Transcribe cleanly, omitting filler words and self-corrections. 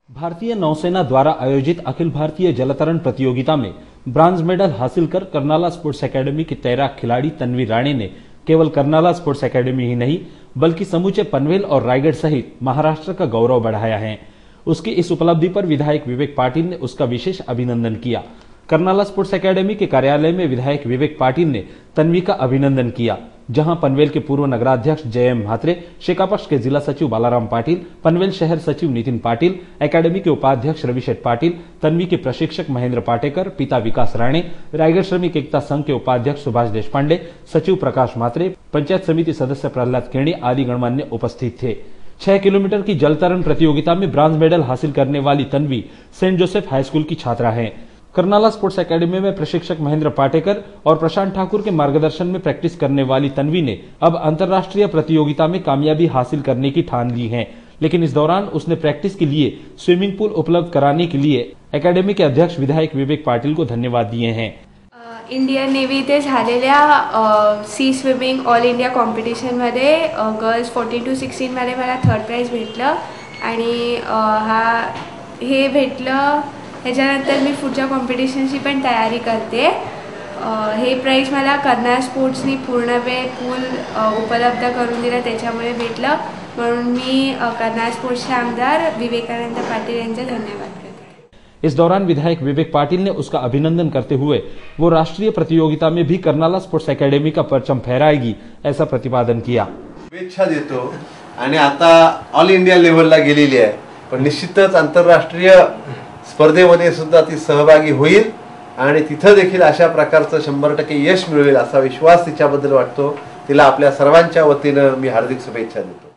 भारतीय नौसेना द्वारा आयोजित अखिल भारतीय जलतरण प्रतियोगिता में ब्रॉन्ज मेडल हासिल कर कर्नाला स्पोर्ट्स एकेडमी की तैराक खिलाड़ी तन्वी राणे ने केवल कर्नाला स्पोर्ट्स एकेडमी ही नहीं बल्कि समूचे पनवेल और रायगढ़ सहित महाराष्ट्र का गौरव बढ़ाया है। उसकी इस उपलब्धि पर विधायक विवेक पाटिल ने उसका विशेष अभिनंदन किया। कर्नाला स्पोर्ट्स एकेडमी के कार्यालय में विधायक विवेक पाटिल ने तन्वी का अभिनंदन किया, जहां पनवेल के पूर्व नगराध्यक्ष जयम म्हात्रे, शेकापक्ष के जिला सचिव बालाराम पाटिल, पनवेल शहर सचिव नितिन पाटिल, एकेडमी के उपाध्यक्ष रविशेठ पाटिल, तन्वी के प्रशिक्षक महेंद्र पाटेकर, पिता विकास राणे, रायगढ़ श्रमिक एकता संघ के उपाध्यक्ष सुभाष देशपांडे, सचिव प्रकाश म्हात्रे, पंचायत समिति सदस्य प्रहलाद केणी आदि गणमान्य उपस्थित थे। 6 किलोमीटर की जलतरण प्रतियोगिता में ब्रॉन्ज मेडल हासिल करने वाली Tanvi Saint Joseph high school की छात्रा है। कर्नाला स्पोर्ट्स एकेडमी में प्रशिक्षक महेंद्र पाटेकर और प्रशांत ठाकुर के मार्गदर्शन में प्रैक्टिस करने वाली तन्वी ने अब अंतर्राष्ट्रीय प्रतियोगिता में कामयाबी हासिल करने की ठान ली है। लेकिन इस दौरान उसने प्रैक्टिस के लिए स्विमिंग पूल उपलब्ध कराने के लिए एकेडमी के अध्यक्ष विधायक विवेक पाटिल को धन्यवाद दिए हैं। इंडियन नेव्ही इथे झालेल्या सी स्विमिंग ऑल इंडिया कॉम्पिटिशनमध्ये गर्ल्स 14 to 16 मध्ये मला 3rd प्राइज भेटलं आणि हे भेटलं। त्याच्यानंतर मी पुढच्या कॉम्पिटिशनची पण तयारी करते। हे प्राइज मला कर्नाला स्पोर्ट्सनी पूर्ण वेळ पूल उपलब्ध करून दिला, त्याच्यामुळे भेटलं। म्हणून मी कर्नाला स्पोर्ट्सचे आमदार विवेकानंद पाटिल यांचे धन्यवाद करते। इस दौरान विधायक विवेक पाटिल ने उसका अभिनंदन करते हुए वो राष्ट्रीय प्रतियोगिता में भी कर्नाला स्पोर्ट्स एकेडमी का परचम फहराएगी ऐसा प्रतिपादन किया। शुभेच्छा देतो आणि आता ऑल इंडिया लेवलला गेलेली आहे, पण निश्चितच आंतरराष्ट्रीय स्पर्धेमध्ये सुद्धा ती सहभागी होईल आणि तिथे देखील अशा प्रकारचं 100% यश मिळवेल असा विश्वास तिच्याबद्दल वाटतो। तिला आपल्या सर्वांच्या वतीने मी हार्दिक शुभेच्छा देतो।